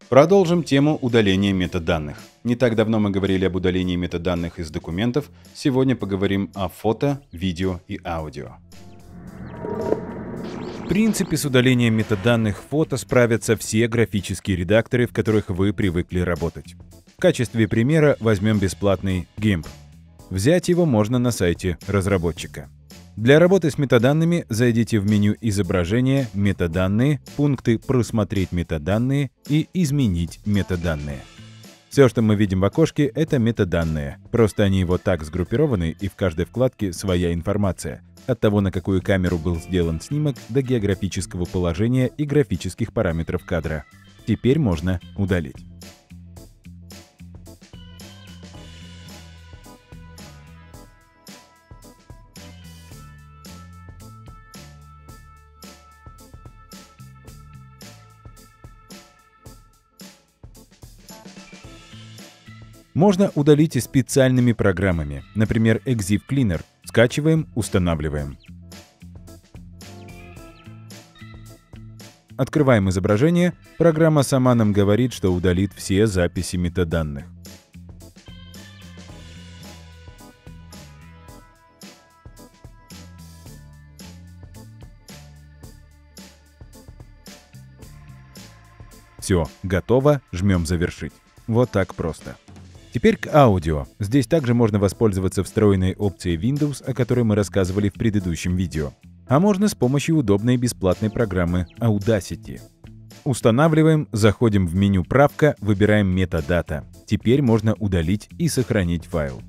Продолжим тему удаления метаданных. Не так давно мы говорили об удалении метаданных из документов. Сегодня поговорим о фото, видео и аудио. В принципе, с удалением метаданных фото справятся все графические редакторы, в которых вы привыкли работать. В качестве примера возьмем бесплатный GIMP. Взять его можно на сайте разработчика. Для работы с метаданными зайдите в меню «Изображение», «Метаданные», пункты «Просмотреть метаданные» и «Изменить метаданные». Все, что мы видим в окошке, это метаданные. Просто они вот так сгруппированы, и в каждой вкладке своя информация. От того, на какую камеру был сделан снимок, до географического положения и графических параметров кадра. Теперь можно удалить. Можно удалить и специальными программами, например, EXIF Cleaner. Скачиваем, устанавливаем. Открываем изображение, программа сама нам говорит, что удалит все записи метаданных. Все, готово, жмем «Завершить». Вот так просто. Теперь к аудио. Здесь также можно воспользоваться встроенной опцией Windows, о которой мы рассказывали в предыдущем видео. А можно с помощью удобной бесплатной программы Audacity. Устанавливаем, заходим в меню «Правка», выбираем «Метадата». Теперь можно удалить и сохранить файл.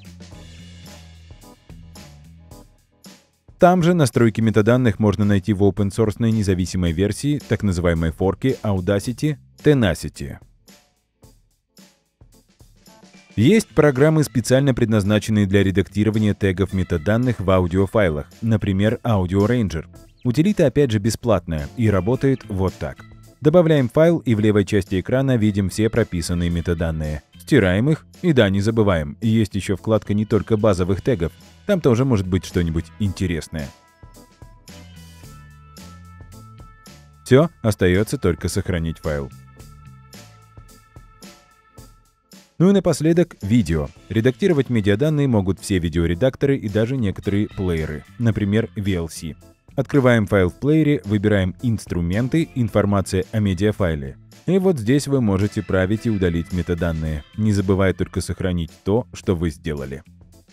Там же настройки метаданных можно найти в open-source независимой версии, так называемой форке Audacity Tenacity. Есть программы, специально предназначенные для редактирования тегов метаданных в аудиофайлах, например, Audio Ranger. Утилита опять же бесплатная и работает вот так. Добавляем файл, и в левой части экрана видим все прописанные метаданные. Стираем их, и да, не забываем, есть еще вкладка не только базовых тегов, там тоже может быть что-нибудь интересное. Все, остается только сохранить файл. Ну и напоследок видео. Редактировать медиаданные могут все видеоредакторы и даже некоторые плееры, например, VLC. Открываем файл в плеере, выбираем «Инструменты», «Информация о медиафайле». И вот здесь вы можете править и удалить метаданные, не забывая только сохранить то, что вы сделали.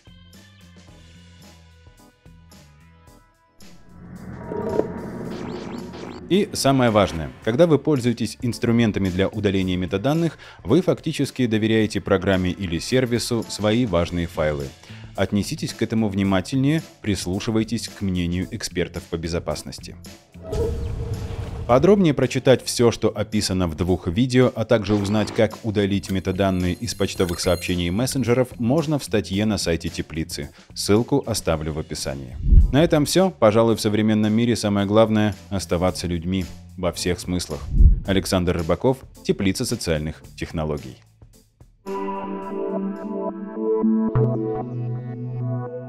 И самое важное, когда вы пользуетесь инструментами для удаления метаданных, вы фактически доверяете программе или сервису свои важные файлы. Отнеситесь к этому внимательнее, прислушивайтесь к мнению экспертов по безопасности. Подробнее прочитать все, что описано в двух видео, а также узнать, как удалить метаданные из почтовых сообщений и мессенджеров, можно в статье на сайте Теплицы. Ссылку оставлю в описании. На этом все. Пожалуй, в современном мире самое главное – оставаться людьми во всех смыслах. Александр Рыбаков, Теплица социальных технологий.